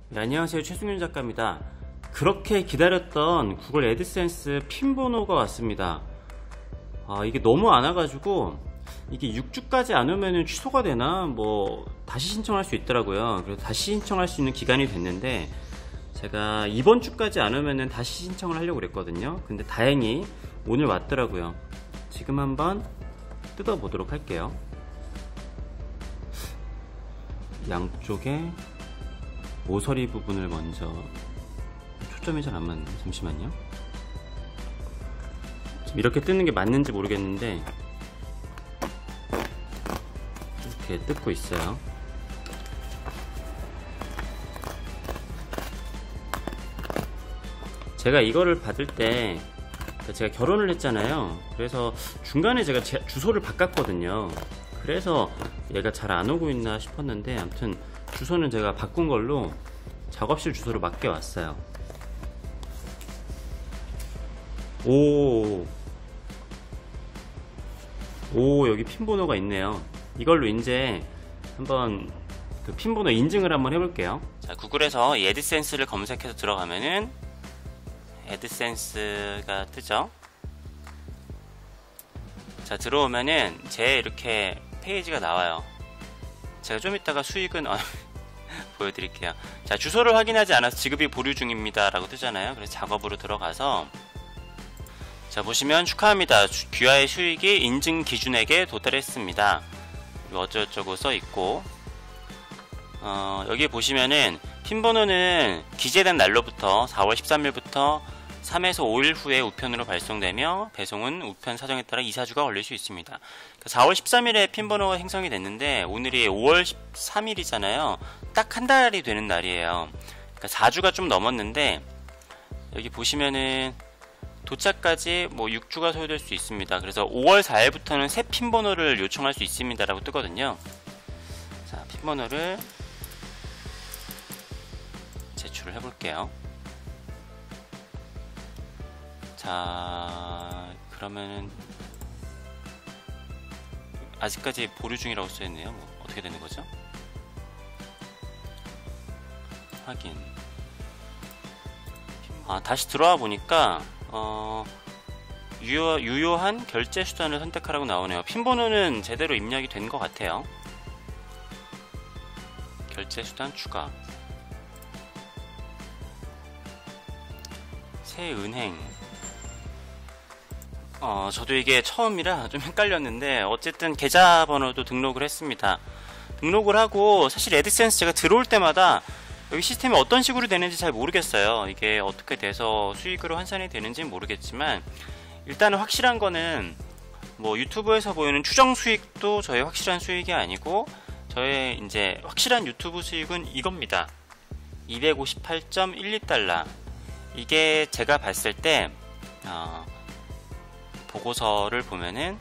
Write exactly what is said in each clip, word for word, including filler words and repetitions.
네, 안녕하세요. 최승윤 작가입니다. 그렇게 기다렸던 구글 애드센스 핀 번호가 왔습니다. 아, 이게 너무 안 와가지고 이게 육 주까지 안 오면 취소가 되나 뭐 다시 신청할 수 있더라고요. 그래서 다시 신청할 수 있는 기간이 됐는데 제가 이번 주까지 안 오면 다시 신청을 하려고 그랬거든요. 근데 다행히 오늘 왔더라고요. 지금 한번 뜯어보도록 할게요. 양쪽에 모서리 부분을 먼저, 초점이 잘 안 맞네. 잠시만요. 지금 이렇게 뜯는 게 맞는지 모르겠는데 이렇게 뜯고 있어요. 제가 이거를 받을 때 제가 결혼을 했잖아요. 그래서 중간에 제가 제 주소를 바꿨거든요. 그래서 얘가 잘 안 오고 있나 싶었는데 아무튼 주소는 제가 바꾼 걸로 작업실 주소로 맡겨 왔어요. 오, 오, 여기 핀 번호가 있네요. 이걸로 이제 한번 그 핀 번호 인증을 한번 해볼게요. 자, 구글에서 이 애드센스를 검색해서 들어가면은 애드센스가 뜨죠. 자, 들어오면은 제 이렇게 페이지가 나와요. 제가 좀 이따가 수익은 어, 보여드릴게요. 자, 주소를 확인하지 않아서 지급이 보류 중입니다 라고 뜨잖아요. 그래서 작업으로 들어가서 자, 보시면 축하합니다. 귀하의 수익이 인증 기준액에 도달했습니다. 어쩌고저쩌고 써있고 어, 여기 보시면은 핀번호는 기재된 날로부터 사월 십삼일부터 삼에서 오일 후에 우편으로 발송되며 배송은 우편 사정에 따라 이, 사 주가 걸릴 수 있습니다. 사월 십삼일에 핀번호가 생성이 됐는데 오늘이 오월 십삼일이잖아요. 딱 한 달이 되는 날이에요. 그러니까 사 주가 좀 넘었는데 여기 보시면은 도착까지 뭐 육 주가 소요될 수 있습니다. 그래서 오월 사일부터는 새 핀번호를 요청할 수 있습니다 라고 뜨거든요. 자, 핀번호를 제출을 해볼게요. 자, 그러면은 아직까지 보류 중이라고 써있네요. 뭐 어떻게 되는 거죠? 확인. 아, 다시 들어와 보니까 어, 유효, 유효한 결제 수단을 선택하라고 나오네요. 핀번호는 제대로 입력이 된 것 같아요. 결제 수단 추가. 새 은행. 어, 저도 이게 처음이라 좀 헷갈렸는데 어쨌든 계좌번호도 등록을 했습니다. 등록을 하고 사실 애드센스 제가 들어올 때마다 여기 시스템이 어떤 식으로 되는지 잘 모르겠어요. 이게 어떻게 돼서 수익으로 환산이 되는지는 모르겠지만 일단은 확실한 거는 뭐 유튜브에서 보이는 추정 수익도 저의 확실한 수익이 아니고 저의 이제 확실한 유튜브 수익은 이겁니다. 이백오십팔 점 일이 달러. 이게 제가 봤을 때 어, 보고서를 보면은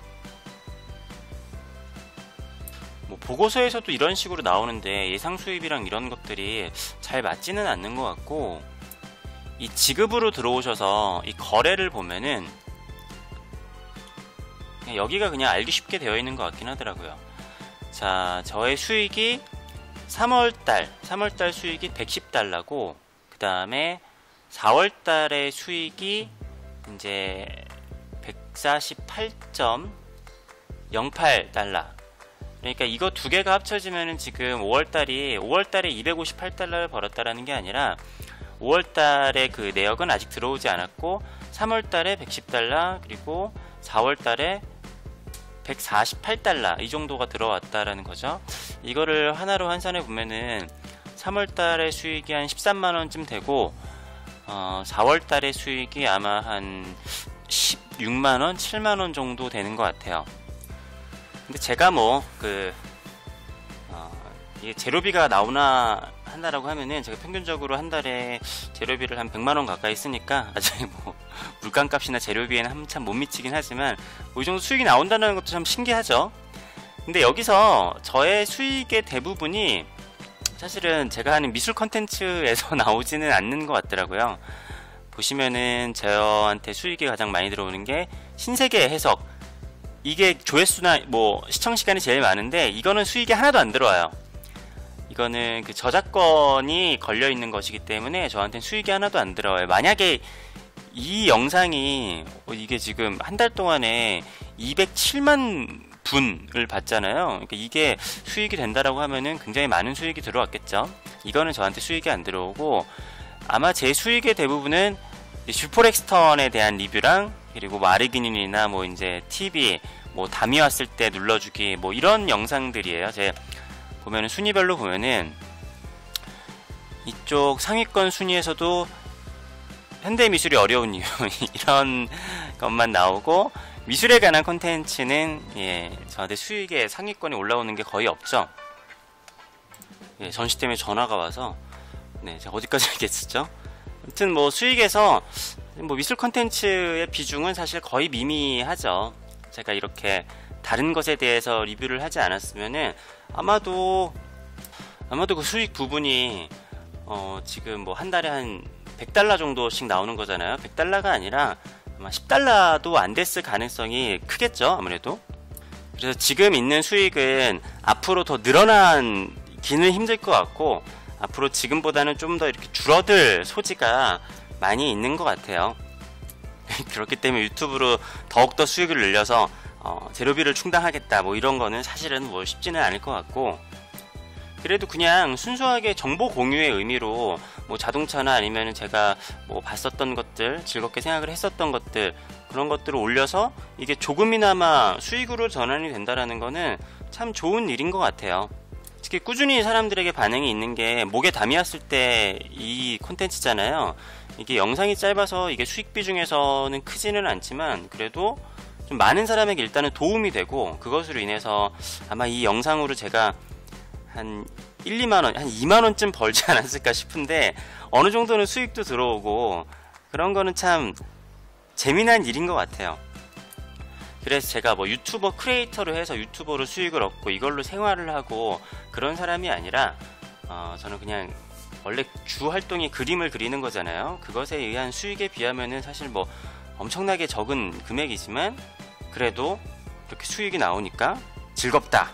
뭐 보고서에서도 이런 식으로 나오는데 예상 수입이랑 이런 것들이 잘 맞지는 않는 것 같고 이 지급으로 들어오셔서 이 거래를 보면은 그냥 여기가 그냥 알기 쉽게 되어 있는 것 같긴 하더라고요. 자, 저의 수익이 삼월달 삼월달 수익이 백십 달러고 그 다음에 사월달의 수익이 이제 백사십팔 점 영팔 달러. 그러니까 이거 두 개가 합쳐지면은 지금 오월달이 오월달에 이백오십팔 달러를 벌었다라는 게 아니라 오월달에 그 내역은 아직 들어오지 않았고 삼월달에 백십 달러 그리고 사월달에 백사십팔 달러 이 정도가 들어왔다라는 거죠. 이거를 하나로 환산해 보면은 삼월달의 수익이 한 십삼만 원쯤 되고 어, 사월달의 수익이 아마 한 십육만 원, 칠만 원 정도 되는 것 같아요. 근데 제가 뭐 그 어, 이게 재료비가 나오나 한다라고 하면은 제가 평균적으로 한 달에 재료비를 한 백만 원 가까이 쓰니까 아직 뭐 물감값이나 재료비에는 한참 못 미치긴 하지만 뭐 이 정도 수익이 나온다는 것도 참 신기하죠. 근데 여기서 저의 수익의 대부분이 사실은 제가 하는 미술 컨텐츠에서 나오지는 않는 것 같더라고요. 보시면은 저한테 수익이 가장 많이 들어오는 게 신세계 해석. 이게 조회수나 뭐 시청시간이 제일 많은데 이거는 수익이 하나도 안 들어와요. 이거는 그 저작권이 걸려 있는 것이기 때문에 저한테는 수익이 하나도 안 들어와요. 만약에 이 영상이 이게 지금 한 달 동안에 이백칠만 분을 봤잖아요. 그러니까 이게 수익이 된다라고 하면은 굉장히 많은 수익이 들어왔겠죠. 이거는 저한테 수익이 안 들어오고, 아마 제 수익의 대부분은 슈퍼렉스턴에 대한 리뷰랑, 그리고 뭐 아르기닌이나 뭐 이제 티비 뭐 담이 왔을 때 눌러주기 뭐 이런 영상들이에요. 제 보면은 순위별로 보면은 이쪽 상위권 순위에서도 현대미술이 어려운 이유 이런 것만 나오고, 미술에 관한 콘텐츠는 예, 저한테 수익의 상위권에 올라오는 게 거의 없죠. 예, 전시 때문에 전화가 와서 네, 제가 어디까지 얘기했었죠? 아무튼 뭐 수익에서 뭐 미술 콘텐츠의 비중은 사실 거의 미미하죠. 제가 이렇게 다른 것에 대해서 리뷰를 하지 않았으면은 아마도 아마도 그 수익 부분이 어 지금 뭐 한 달에 한 백 달러 정도씩 나오는 거잖아요. 백 달러가 아니라 아마 십 달러도 안 됐을 가능성이 크겠죠, 아무래도. 그래서 지금 있는 수익은 앞으로 더 늘어나기는 힘들 것 같고, 앞으로 지금보다는 좀 더 이렇게 줄어들 소지가 많이 있는 것 같아요. 그렇기 때문에 유튜브로 더욱더 수익을 늘려서 어, 재료비를 충당하겠다 뭐 이런 거는 사실은 뭐 쉽지는 않을 것 같고, 그래도 그냥 순수하게 정보 공유의 의미로 뭐 자동차나 아니면 제가 뭐 봤었던 것들, 즐겁게 생각을 했었던 것들, 그런 것들을 올려서 이게 조금이나마 수익으로 전환이 된다라는 거는 참 좋은 일인 것 같아요. 특히 꾸준히 사람들에게 반응이 있는 게 목에 담이 왔을 때 이 콘텐츠잖아요. 이게 영상이 짧아서 이게 수익 비중에서는 크지는 않지만 그래도 좀 많은 사람에게 일단은 도움이 되고, 그것으로 인해서 아마 이 영상으로 제가 한 일, 이만 원, 한 이만 원쯤 벌지 않았을까 싶은데, 어느 정도는 수익도 들어오고 그런 거는 참 재미난 일인 것 같아요. 그래서 제가 뭐 유튜버 크리에이터로 해서 유튜버로 수익을 얻고 이걸로 생활을 하고 그런 사람이 아니라 어, 저는 그냥 원래 주 활동이 그림을 그리는 거잖아요. 그것에 의한 수익에 비하면은 사실 뭐 엄청나게 적은 금액이지만 그래도 이렇게 수익이 나오니까 즐겁다.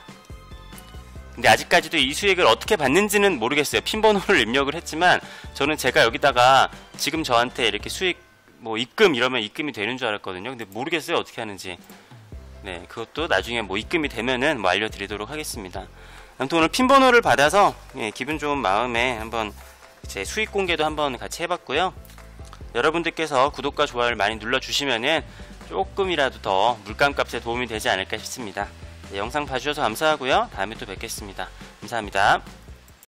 근데 아직까지도 이 수익을 어떻게 받는지는 모르겠어요. 핀번호를 입력을 했지만 저는 제가 여기다가 지금 저한테 이렇게 수익 뭐 입금 이러면 입금이 되는 줄 알았거든요. 근데 모르겠어요, 어떻게 하는지. 네, 그것도 나중에 뭐 입금이 되면은 뭐 알려드리도록 하겠습니다. 아무튼 오늘 핀번호를 받아서 예, 기분 좋은 마음에 한번 제 수익 공개도 한번 같이 해봤고요. 여러분들께서 구독과 좋아요를 많이 눌러주시면은 조금이라도 더 물감값에 도움이 되지 않을까 싶습니다. 네, 영상 봐주셔서 감사하고요. 다음에 또 뵙겠습니다. 감사합니다.